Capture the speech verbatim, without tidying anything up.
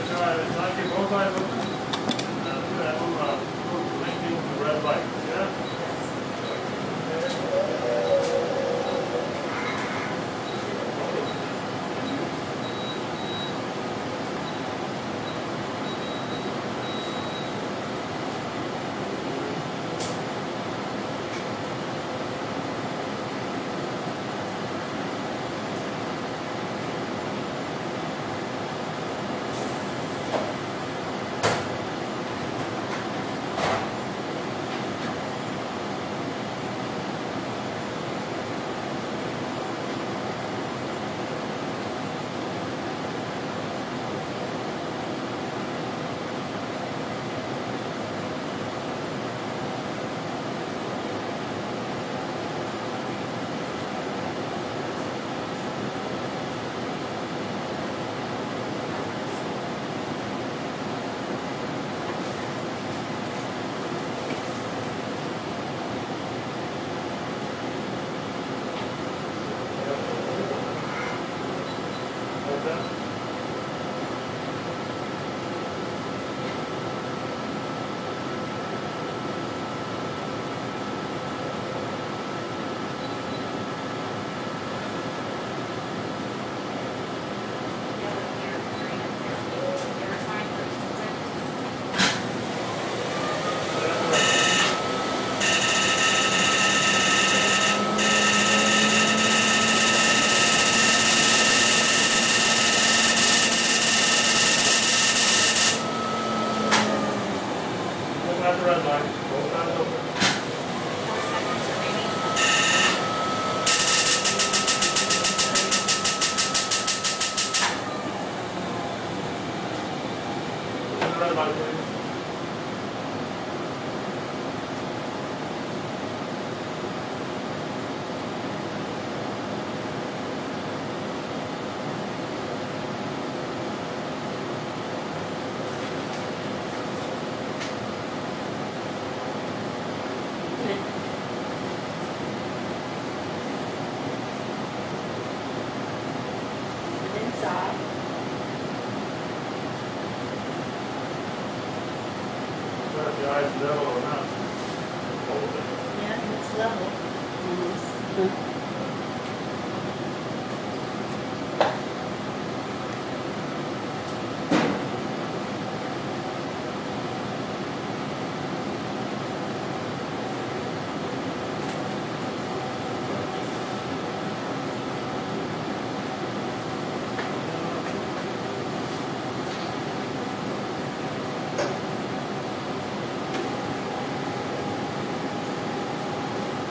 try it. It's like you both eyes open. And uh, look at that little, uh, little blinking with the red light. Yeah? At the red line, both eyes open. Four seconds remaining. Look at the red light, please. Inside. If the eyes level or not. Hold it. Yeah, it's level. Almost.